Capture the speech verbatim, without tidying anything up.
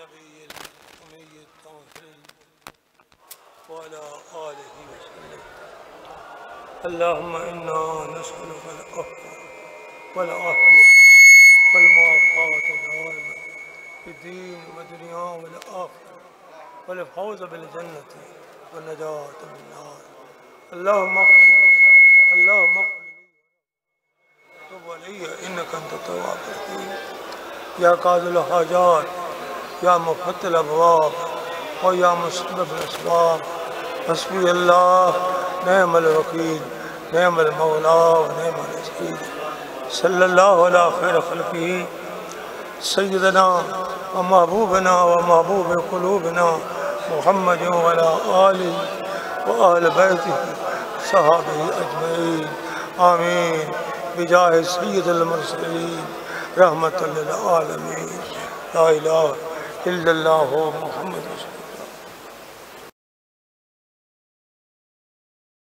النبي الأمي الطاهر وعلى آله وسلم. اللهم إنا نسألك العفو والعافية والمعافاة دائما في الدين والدنيا والآخرة والفوز بالجنة والنجاة من النار. اللهم اغفر لي اللهم اغفر لي تب علي إنك أنت التواب الرحيم. يا قاضي الحاجات يا مفتح الأبواب ويا مسبب الأسباب. حسبي الله نعم الوكيل نعم المولى ونعم النصير. صلى الله على خير خلقه سيدنا ومحبوبنا ومحبوب قلوبنا محمد وعلى آله وآل بيته صحابه أجمعين آمين بجاه سيد المرسلين رحمة للعالمين. لا إله إلا الله محمد رسول الله.